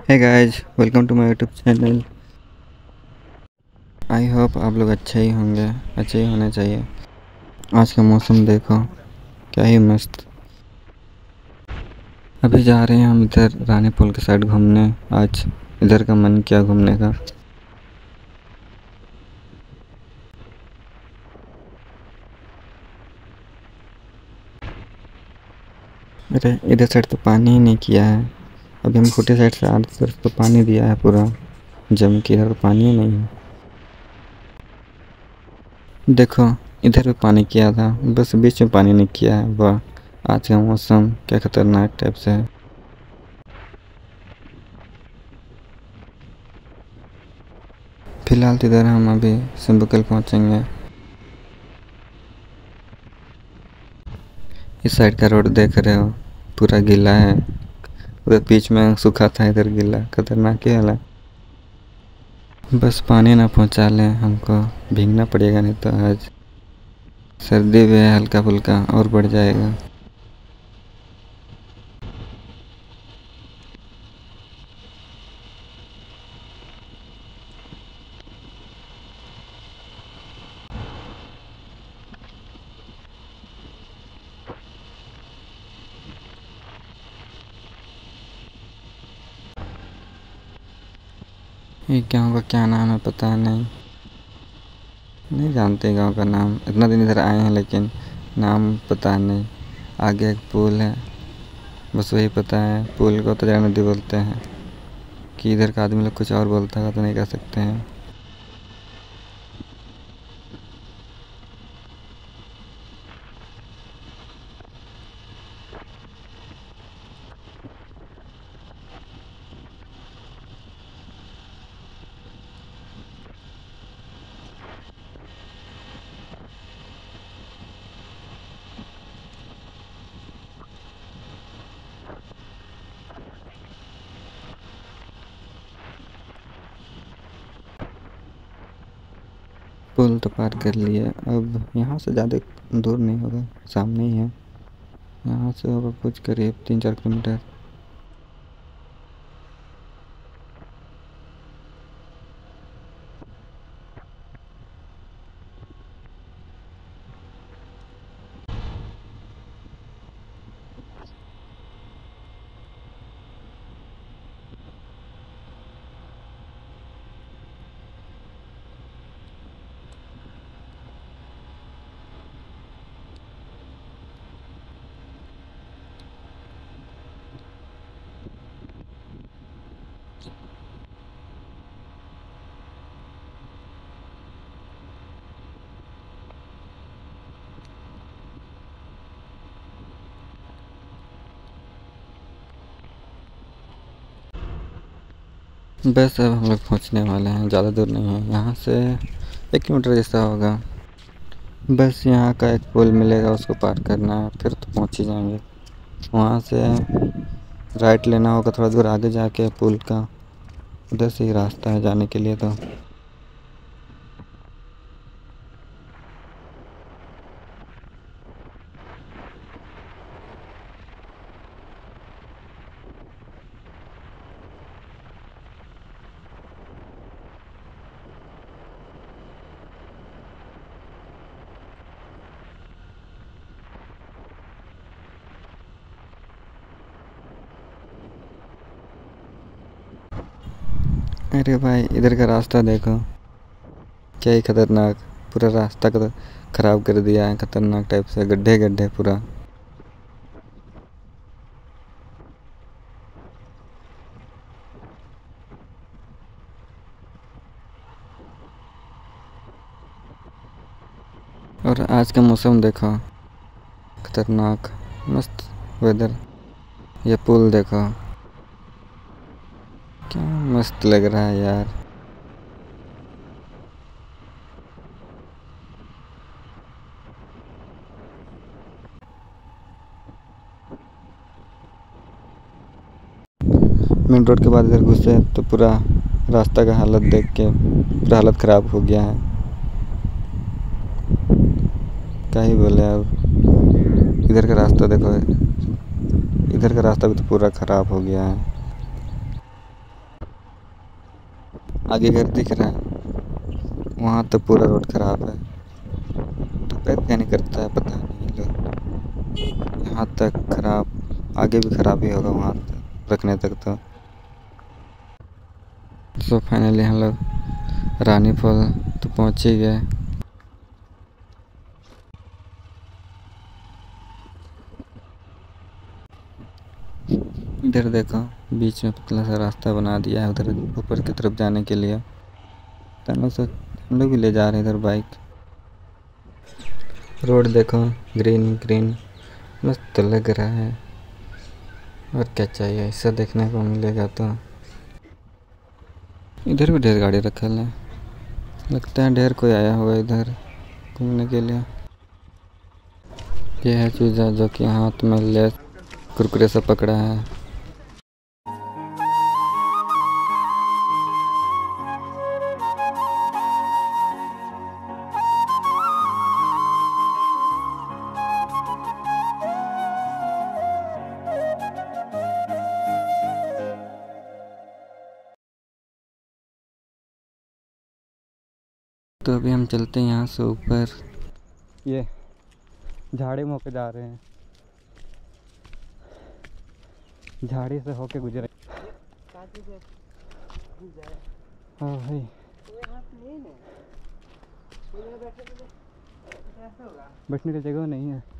Hey guys, welcome to my YouTube channel. I hope आप लोग अच्छे ही होंगे, अच्छे ही होने चाहिए। आज का मौसम देखो, क्या ही मस्त। अभी जा रहे हैं हम इधर रानी पुल के साइड घूमने। आज इधर का मन किया घूमने का। अरे इधर साइड तो पानी ही नहीं किया है। अभी हम खूटी साइड से आगे तरफ तो पानी दिया है पूरा जम के। इधर तो पानी ही नहीं है। देखो इधर भी पानी किया था, बस बीच में पानी नहीं किया है। वाह, आज का मौसम क्या खतरनाक टाइप से है। फिलहाल तो इधर हम अभी सिंबुकल पहुंचेंगे। इस साइड का रोड देख रहे हो, पूरा गीला है। उधर बीच में सूखा था, इधर गीला, खतरनाक ही हाल है। बस पानी ना पहुंचा ले हमको, भीगना पड़ेगा नहीं तो आज सर्दी भी है, हल्का फुल्का और बढ़ जाएगा। ये गाँव का क्या नाम है पता नहीं, नहीं जानते गांव का नाम। इतना दिन इधर आए हैं लेकिन नाम पता नहीं। आगे एक पुल है, बस वही पता है। पुल को तो जरा नदी बोलते हैं। कि इधर का आदमी लोग कुछ और बोलता है तो नहीं कह सकते हैं। पुल तो पार कर लिए, अब यहाँ से ज़्यादा दूर नहीं होगा, सामने ही है। यहाँ से होगा कुछ करीब 3-4 किलोमीटर। बस अब हम लोग पहुँचने वाले हैं, ज़्यादा दूर नहीं है। यहाँ से 1 किलोमीटर जैसा होगा। बस यहाँ का एक पुल मिलेगा, उसको पार करना है, फिर तो पहुँच ही जाएंगे। वहाँ से राइट लेना होगा, थोड़ा दूर आगे जाके पुल का उधर से ही रास्ता है जाने के लिए। तो अरे भाई इधर का रास्ता देखो, क्या ही खतरनाक। पूरा रास्ता को ख़राब कर दिया है, खतरनाक टाइप से, गड्ढे गड्ढे पूरा। और आज का मौसम देखो, खतरनाक मस्त वेदर। ये पुल देखो, क्या मस्त लग रहा है यार। मेन रोड के बाद इधर घुसे तो पूरा रास्ता का हालत देख के पूरा हालत ख़राब हो गया है। क्या ही बोले अब। इधर का रास्ता देखो, इधर का रास्ता भी तो पूरा ख़राब हो गया है। आगे घर दिख रहा है, वहाँ तो पूरा रोड खराब है। तो पैर क्या नहीं करता है पता नहीं लोग। यहाँ तक खराब, आगे भी खराब ही होगा वहाँ तक रखने तक तो। सो फाइनली हम लोग रानी फॉल तो पहुँच ही गए। इधर देखो बीच में पतला सा रास्ता बना दिया है उधर ऊपर की तरफ जाने के लिए। तनु से हम लोग भी ले जा रहे हैं इधर बाइक। रोड देखो ग्रीन ग्रीन मस्त लग रहा है। और क्या चाहिए, ऐसा देखने को मिलेगा तो। इधर भी ढेर गाड़ी रखल है, लगता है ढेर कोई आया होगा इधर घूमने के लिए। यह है चूजा जो कि हाथ में ले कुरकुरे से पकड़ा है। तो अभी हम चलते हैं यहाँ से ऊपर। ये झाड़ी में होके जा रहे हैं, झाड़ी से होके गुजरे। हाँ भाई बैठने की जगह नहीं है।